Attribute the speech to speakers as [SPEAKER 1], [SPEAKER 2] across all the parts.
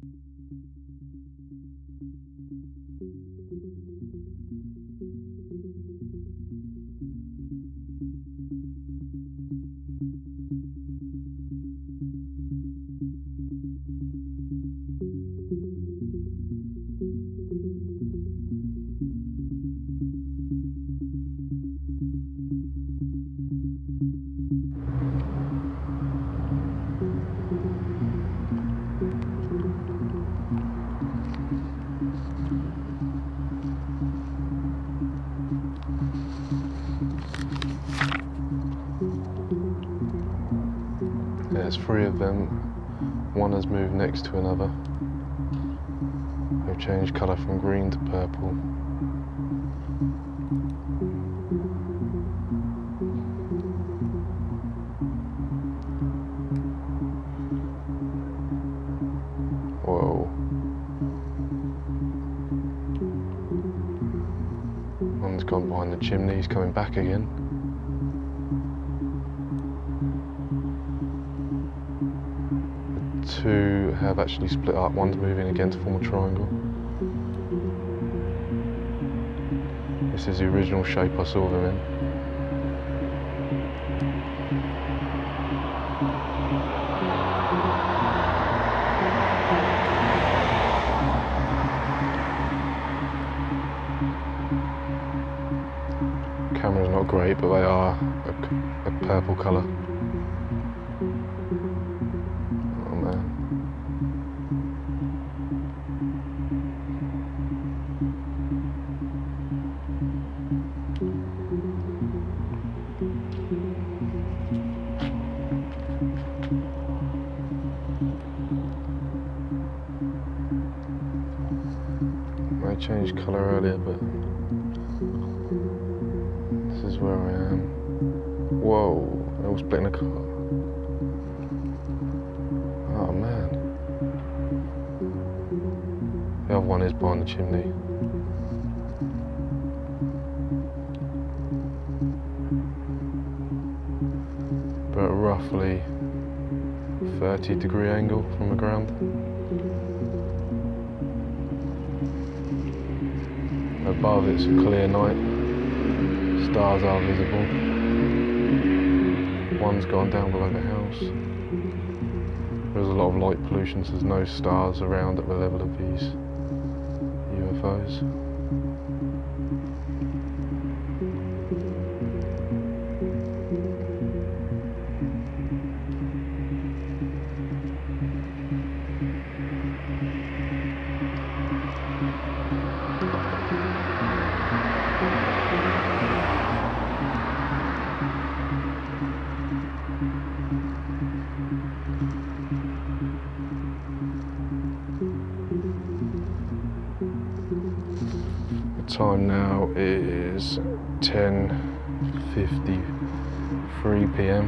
[SPEAKER 1] There's 3 of them. One has moved next to another. They've changed colour from green to purple. Whoa. One's gone behind the chimney, he's coming back again. The 2 have actually split up, one's moving again to form a triangle. This is the original shape I saw them in. Camera's not great, but they are a purple colour. Oh man. I changed colour earlier, but this is where I am. Whoa, they're all split in a car. Oh man. The other one is behind the chimney. But at roughly 30-degree angle from the ground. Above it's a clear night. Stars are visible. One's gone down below the house. There's a lot of light pollution, so there's no stars around at the level of these UFOs. The time now is 10:53 p.m.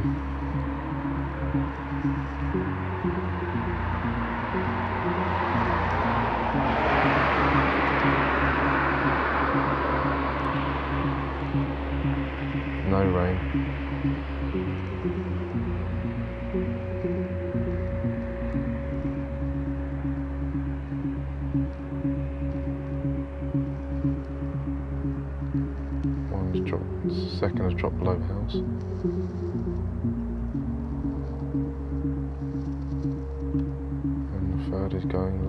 [SPEAKER 1] No rain. One's dropped, second has dropped below the house. And the third is going